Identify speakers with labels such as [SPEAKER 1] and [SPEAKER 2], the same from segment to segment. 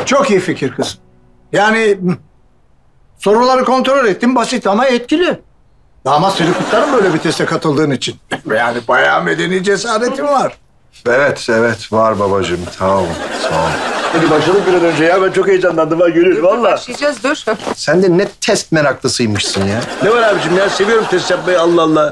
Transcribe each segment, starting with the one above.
[SPEAKER 1] Çok iyi fikir kızım. Yani soruları kontrol ettim, basit ama etkili. Damat seni kutlarım böyle bir teste katıldığın için. Yani bayağı medeni cesaretin var.
[SPEAKER 2] Evet, evet. Var babacığım. Sağ olun, sağ olun.
[SPEAKER 3] Hadi başladık bir an önce ya. Ben çok heyecanlandım ha Gönül valla.
[SPEAKER 4] Başlayacağız dur.
[SPEAKER 2] Sen de ne test meraklısıymışsın ya.
[SPEAKER 3] Ne var abicim ya? Seviyorum test yapmayı Allah Allah.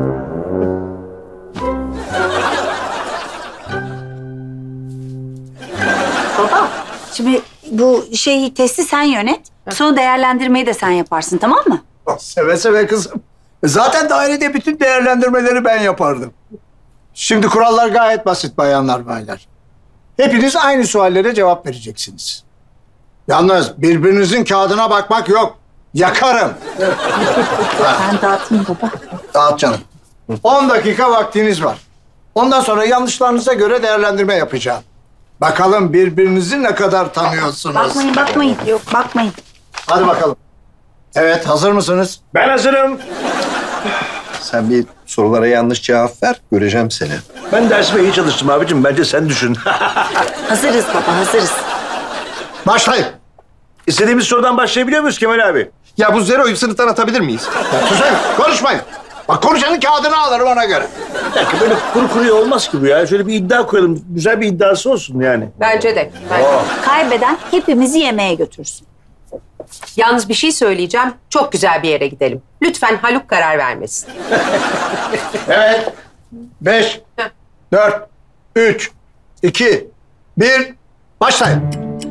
[SPEAKER 5] Baba, şimdi bu testi sen yönet. Sonra değerlendirmeyi de sen yaparsın, tamam mı?
[SPEAKER 1] Seve seve kızım. Zaten dairede bütün değerlendirmeleri ben yapardım. Şimdi kurallar gayet basit bayanlar baylar. Hepiniz aynı suallere cevap vereceksiniz. Yalnız birbirinizin kağıdına bakmak yok. Yakarım.
[SPEAKER 5] Ben dağıtayım baba.
[SPEAKER 1] Dağıt canım. 10 dakika vaktiniz var. Ondan sonra yanlışlarınıza göre değerlendirme yapacağım. Bakalım birbirinizi ne kadar tanıyorsunuz.
[SPEAKER 5] Bakmayın. Yok, bakmayın.
[SPEAKER 1] Hadi bakalım. Evet, hazır mısınız?
[SPEAKER 3] Ben hazırım.
[SPEAKER 2] Sen bir sorulara yanlış cevap ver, göreceğim seni.
[SPEAKER 3] Ben dersime iyi çalıştım abicim. Bence sen düşün.
[SPEAKER 5] Hazırız baba, hazırız.
[SPEAKER 1] Başlayın.
[SPEAKER 3] İstediğimiz sorudan başlayabiliyor muyuz Kemal abi?
[SPEAKER 2] Ya bu zeroyu sınıftan atabilir miyiz?
[SPEAKER 1] Ya susun, konuşmayın. Bak konuşanın kağıdını alırım ona göre.
[SPEAKER 3] Bir dakika böyle kuru kuruya olmaz ki bu ya. Şöyle bir iddia koyalım. Güzel bir iddiası olsun yani.
[SPEAKER 4] Bence de.
[SPEAKER 5] Kaybeden hepimizi yemeğe götürsün.
[SPEAKER 4] Yalnız bir şey söyleyeceğim. Çok güzel bir yere gidelim. Lütfen Haluk karar vermesin.
[SPEAKER 1] Evet. 5, 4, 3, 2, 1. Başlayın.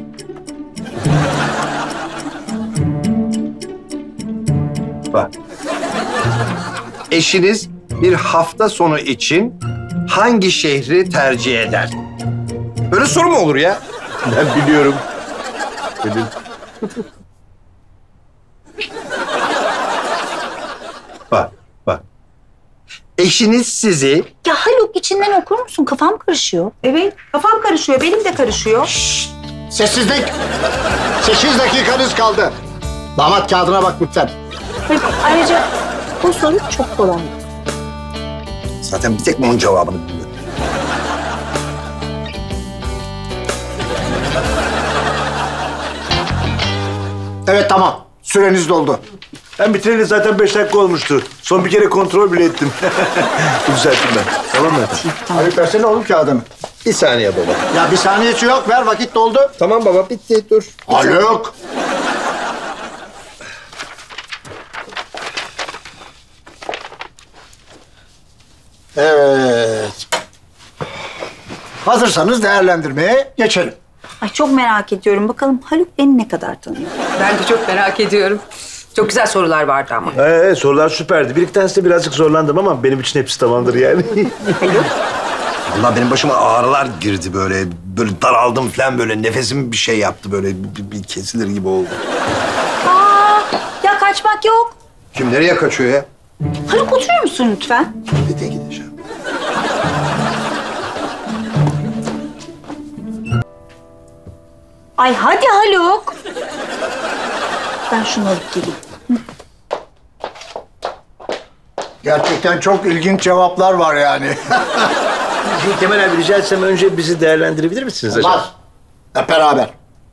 [SPEAKER 2] Bak. Eşiniz bir hafta sonu için hangi şehri tercih eder? Böyle soru mu olur ya?
[SPEAKER 3] Ben biliyorum. Benim.
[SPEAKER 2] Bak, bak. Eşiniz sizi
[SPEAKER 5] Ya Haluk, içinden okur musun? Kafam karışıyor.
[SPEAKER 4] Evet, kafam karışıyor. Benim de karışıyor.
[SPEAKER 1] Sessizlik. 8 dakikanız kaldı. Damat kağıdına bak lütfen.
[SPEAKER 5] Haluk, ayrıca bu soru çok kolay.
[SPEAKER 2] zaten bir tek onun cevabını biliyor.
[SPEAKER 1] Evet tamam. Süreniz doldu.
[SPEAKER 3] Ben bitireli zaten 5 dakika olmuştu. Son bir kere kontrol bile ettim. Düzelttim ben. Tamam mı?
[SPEAKER 1] Haluk versene oğlum kağıdını.
[SPEAKER 2] Bir saniye baba.
[SPEAKER 1] Ya bir saniyesi yok. Ver vakit doldu.
[SPEAKER 2] Tamam baba bitti dur.
[SPEAKER 1] Haluk. Evet. Hazırsanız değerlendirmeye geçelim.
[SPEAKER 5] Ay çok merak ediyorum. Bakalım Haluk beni ne kadar tanıyor?
[SPEAKER 4] Ben de çok merak ediyorum. Çok güzel sorular vardı ama.
[SPEAKER 3] Sorular süperdi. Bir iki tanesinde birazcık zorlandım ama benim için hepsi tamamdır yani.
[SPEAKER 2] Vallahi benim başıma ağrılar girdi böyle. Böyle daraldım falan böyle. Nefesim bir şey yaptı böyle. Bir kesilir gibi oldu.
[SPEAKER 5] Ya kaçmak yok.
[SPEAKER 2] Kim nereye kaçıyor ya?
[SPEAKER 5] Haluk oturur musun lütfen?
[SPEAKER 2] Nereye gideceğim?
[SPEAKER 5] Ay hadi Haluk. Ben şunu alıp geleyim.
[SPEAKER 1] Gerçekten çok ilginç cevaplar var yani.
[SPEAKER 3] Kemal abi rica etsem önce bizi değerlendirebilir misiniz acaba?
[SPEAKER 1] Var. Hep beraber.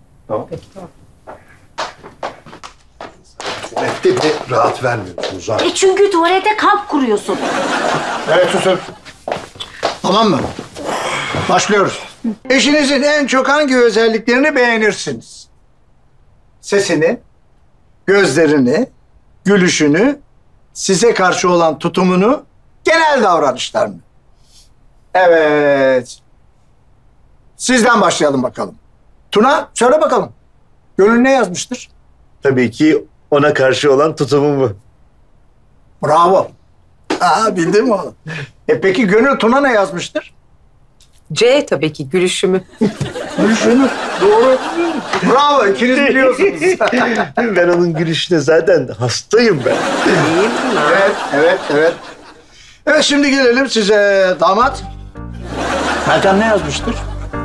[SPEAKER 2] Tuvalette bile rahat vermiyorsunuz ha.
[SPEAKER 5] Çünkü tuvalete kamp kuruyorsun.
[SPEAKER 1] Evet susun. Tamam mı? Başlıyoruz. Eşinizin en çok hangi özelliklerini beğenirsiniz? Sesini, gözlerini, gülüşünü, size karşı olan tutumunu, genel davranışlarını. Evet. Sizden başlayalım bakalım. Tuna, söyle bakalım. Gönül ne yazmıştır?
[SPEAKER 3] Tabii ki ona karşı olan tutumumu.
[SPEAKER 1] Bravo. Bildin mi oğlum? Peki Gönül Tuna ne yazmıştır?
[SPEAKER 4] C tabii ki gülüşümü.
[SPEAKER 1] Gülüşünü. Doğru. Bravo, ikiniz biliyorsunuz.
[SPEAKER 3] Ben onun gülüşüne zaten hastayım ben.
[SPEAKER 4] İyiyim mi?
[SPEAKER 1] Evet. Evet, şimdi gelelim size damat. Meltem ne yazmıştır?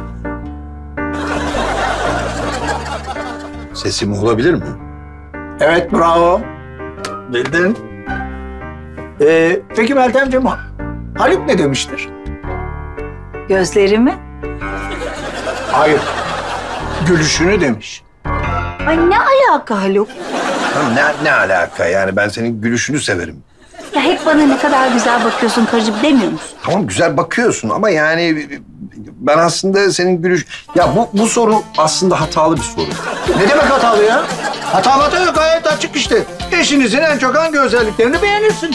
[SPEAKER 2] Sesim olabilir mi?
[SPEAKER 1] Evet, bravo. Bildin. Peki Meltemciğim, Haluk ne demiştir?
[SPEAKER 5] Gözlerimi.
[SPEAKER 1] Hayır. gülüşünü demiş.
[SPEAKER 5] Ay ne alaka Haluk?
[SPEAKER 2] Tamam, ne alaka yani, ben senin gülüşünü severim.
[SPEAKER 5] Ya hep bana ne kadar güzel bakıyorsun karıcığım demiyor musun?
[SPEAKER 2] Tamam, güzel bakıyorsun ama yani ben aslında senin gülüş... Ya bu soru aslında hatalı bir soru.
[SPEAKER 1] Ne demek hatalı ya? Hata yok, gayet açık işte. Eşinizin en çok hangi özelliklerini beğenirsiniz?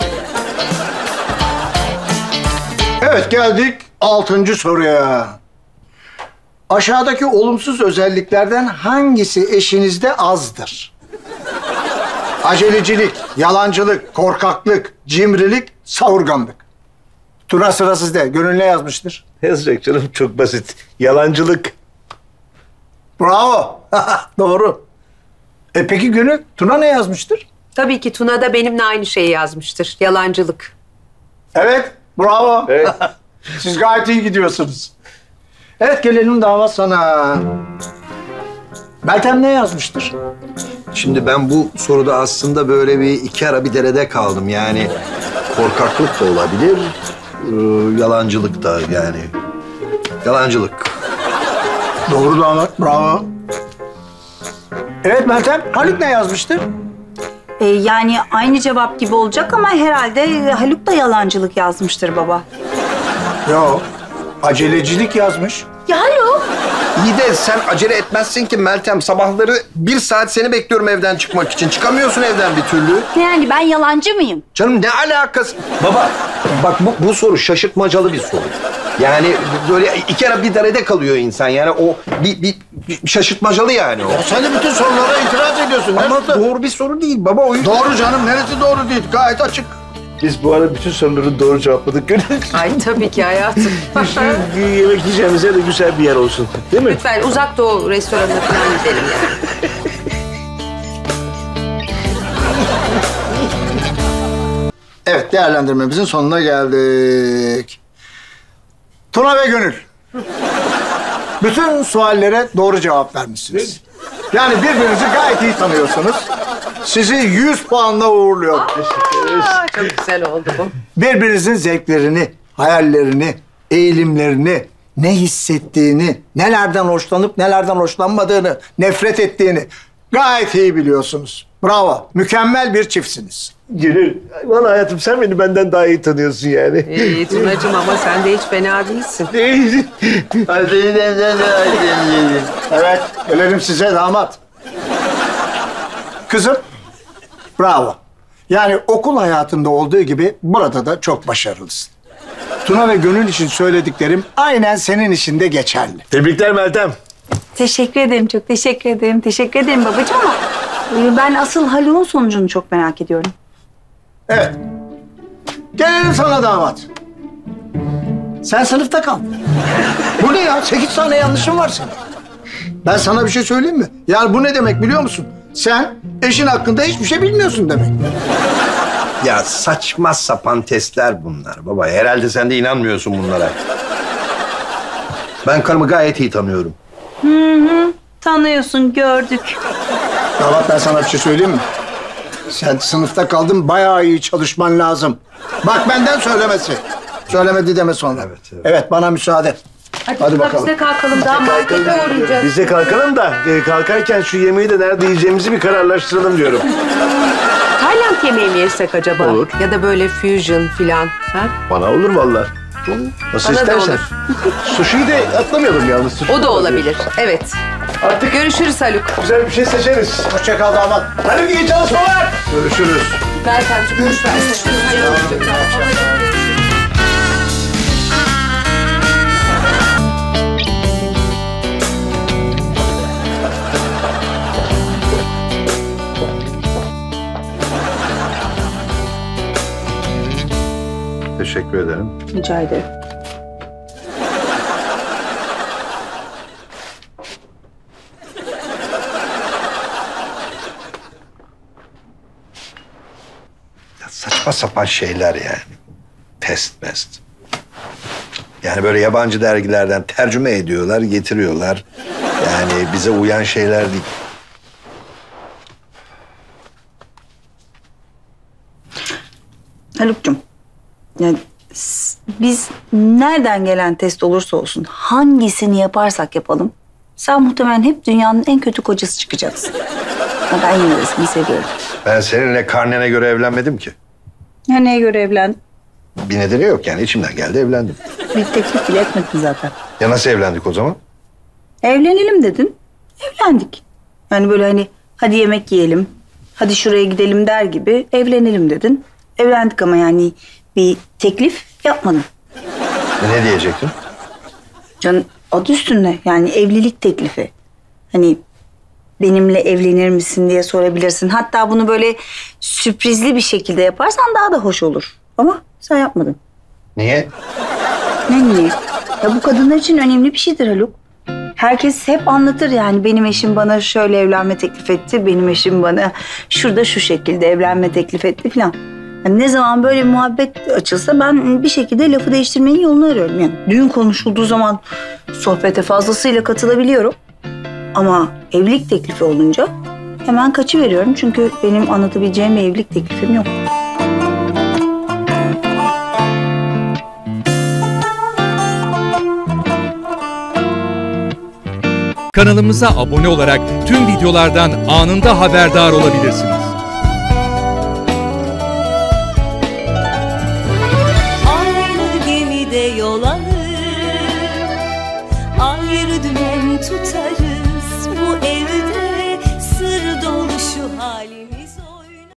[SPEAKER 1] Evet, geldik 6. soruya. Aşağıdaki olumsuz özelliklerden hangisi eşinizde azdır? Acelecilik, yalancılık, korkaklık, cimrilik, savurganlık. Tuna, sıra sizde. Gönül ne yazmıştır?
[SPEAKER 3] Ne yazacak canım? Çok basit. Yalancılık.
[SPEAKER 1] Bravo. Doğru. Peki Gönül, Tuna ne yazmıştır?
[SPEAKER 4] Tabii ki Tuna da benimle aynı şeyi yazmıştır. Yalancılık.
[SPEAKER 1] Evet, bravo.
[SPEAKER 3] Evet.
[SPEAKER 1] Siz gayet iyi gidiyorsunuz. Evet, gelelim damat sana. Meltem ne yazmıştır?
[SPEAKER 2] Şimdi ben bu soruda aslında böyle bir iki ara bir derede kaldım. Yani korkaklık da olabilir, yalancılık da yani. Yalancılık.
[SPEAKER 1] Doğru damat, bravo. Evet Meltem, Haluk ne yazmıştır?
[SPEAKER 5] Yani aynı cevap gibi olacak ama herhalde Haluk da yalancılık yazmıştır baba.
[SPEAKER 1] Yok, acelecilik yazmış.
[SPEAKER 5] Ya Haluk?
[SPEAKER 2] İyi de sen acele etmezsin ki Meltem. Sabahları 1 saat seni bekliyorum evden çıkmak için. Çıkamıyorsun evden bir türlü.
[SPEAKER 5] Yani ben yalancı mıyım?
[SPEAKER 2] Canım ne alakası? Baba bak bu soru şaşırtmacalı bir soru. Yani böyle iki ara bir derede kalıyor insan. Yani o bir şaşırtmacalı yani o.
[SPEAKER 1] Ya sen de bütün sorulara itiraz ediyorsun.
[SPEAKER 2] Ama
[SPEAKER 1] Neresi?
[SPEAKER 2] doğru bir soru değil baba. O yüzden...
[SPEAKER 1] Doğru canım, neresi doğru değil? Gayet açık.
[SPEAKER 3] Biz bu arada bütün soruları doğru cevapladık. Gönül.
[SPEAKER 4] Ay tabii ki hayatım.
[SPEAKER 3] Şu yemek yiyeceğimiz yer de güzel bir yer olsun. Değil mi?
[SPEAKER 4] Lütfen uzak doğu restoranına falan gidelim yani.
[SPEAKER 1] Evet, değerlendirmemizin sonuna geldik. Tuna ve Gönül. Bütün suallere doğru cevap vermişsiniz. Yani birbirinizi gayet iyi tanıyorsunuz. Sizi 100 puanla uğurluyor.
[SPEAKER 4] Çok güzel oldu bu.
[SPEAKER 1] Birbirinizin zevklerini, hayallerini, eğilimlerini, ne hissettiğini, nelerden hoşlanıp nelerden hoşlanmadığını, nefret ettiğini gayet iyi biliyorsunuz. Bravo, mükemmel bir çiftsiniz.
[SPEAKER 3] Gönül, vallahi hayatım sen beni benden daha iyi tanıyorsun yani.
[SPEAKER 4] İyi Tunacığım ama sen de hiç fena değilsin.
[SPEAKER 1] Evet, gelelim size damat. Kızım, bravo. Yani okul hayatında olduğu gibi burada da çok başarılısın. Tuna ve Gönül için söylediklerim aynen senin için de geçerli.
[SPEAKER 3] Tebrikler Meltem.
[SPEAKER 5] Teşekkür ederim, çok teşekkür ederim. Teşekkür ederim babacığım ama ben asıl Haluk'un sonucunu çok merak ediyorum.
[SPEAKER 1] Evet. Gelelim sana damat. Sen sınıfta kal. Bu ne ya? 8 tane yanlışın var senin. Ben sana bir şey söyleyeyim mi? Yani bu ne demek biliyor musun? Sen eşin hakkında hiçbir şey bilmiyorsun demek.
[SPEAKER 2] Ya saçma sapan testler bunlar baba. Herhalde sen de inanmıyorsun bunlara. Ben karımı gayet iyi tanıyorum.
[SPEAKER 5] Tanıyorsun, gördük.
[SPEAKER 1] Damat, ben sana bir şey söyleyeyim mi? Sen sınıfta kaldın, bayağı iyi çalışman lazım. Bak benden söylemesi. Söylemedi deme sonra.
[SPEAKER 2] Evet, evet.
[SPEAKER 1] Evet, bana müsaade. Hadi
[SPEAKER 4] Tuna,
[SPEAKER 1] bakalım.
[SPEAKER 4] biz de kalkalım. Daha markete uğrayacağız.
[SPEAKER 3] Biz de kalkalım da kalkarken şu yemeği de nerede yiyeceğimizi bir kararlaştıralım diyorum.
[SPEAKER 4] Tayland yemeği mi yesek acaba?
[SPEAKER 3] Olur.
[SPEAKER 4] Ya da böyle fusion filan. Ha?
[SPEAKER 3] Bana olur vallahi. Nasıl
[SPEAKER 4] Bana da
[SPEAKER 3] istersen.
[SPEAKER 4] olur.
[SPEAKER 3] Sushi'yi de atlamayalım yalnız. Sushi
[SPEAKER 4] O da olabilir. Evet.
[SPEAKER 3] Artık
[SPEAKER 4] Görüşürüz Haluk.
[SPEAKER 3] güzel bir şey seçeriz.
[SPEAKER 1] Hoşça kal damat.
[SPEAKER 3] Hadi iyi çalışmalar.
[SPEAKER 1] Görüşürüz.
[SPEAKER 4] Meltemciğim boş ver. Hayır.
[SPEAKER 2] Teşekkür ederim.
[SPEAKER 5] Rica ederim.
[SPEAKER 2] Ya saçma sapan şeyler yani. Pest mest. Yani böyle yabancı dergilerden tercüme ediyorlar, getiriyorlar. Yani bize uyan şeyler değil.
[SPEAKER 5] Haluk'cum, yani biz nereden gelen test olursa olsun hangisini yaparsak yapalım sen muhtemelen hep dünyanın en kötü kocası çıkacaksın. Ama ben yine de seni seviyorum.
[SPEAKER 2] Ben seninle karnene göre evlenmedim ki.
[SPEAKER 5] Ya neye göre evlendin?
[SPEAKER 2] Bir nedeni yok yani. İçimden geldi evlendim.
[SPEAKER 5] Bir teklif bile etmedin zaten.
[SPEAKER 2] Ya nasıl evlendik o zaman?
[SPEAKER 5] Evlenelim dedin, evlendik. Yani böyle hani hadi yemek yiyelim, hadi şuraya gidelim der gibi evlenelim dedin. Evlendik ama yani bir teklif yapmadın.
[SPEAKER 2] Ne diyecektin?
[SPEAKER 5] Can adı üstünde yani evlilik teklifi. Hani benimle evlenir misin diye sorabilirsin. Hatta bunu böyle sürprizli bir şekilde yaparsan daha da hoş olur. Ama sen yapmadın.
[SPEAKER 2] Niye?
[SPEAKER 5] Ne? Ya bu kadınlar için önemli bir şeydir Haluk. Herkes hep anlatır yani benim eşim bana şöyle evlenme teklif etti. Benim eşim bana şurada şu şekilde evlenme teklif etti falan. Yani ne zaman böyle bir muhabbet açılsa ben bir şekilde lafı değiştirmenin yolunu arıyorum. Yani düğün konuşulduğu zaman sohbete fazlasıyla katılabiliyorum. Ama evlilik teklifi olunca hemen kaçıveriyorum. Çünkü benim anlatabileceğim bir evlilik teklifim yok.
[SPEAKER 6] Kanalımıza abone olarak tüm videolardan anında haberdar olabilirsiniz.
[SPEAKER 7] Aynı gemide yol alır, ayrı dümen tutarız. Bu evde sır dolu şu halimiz.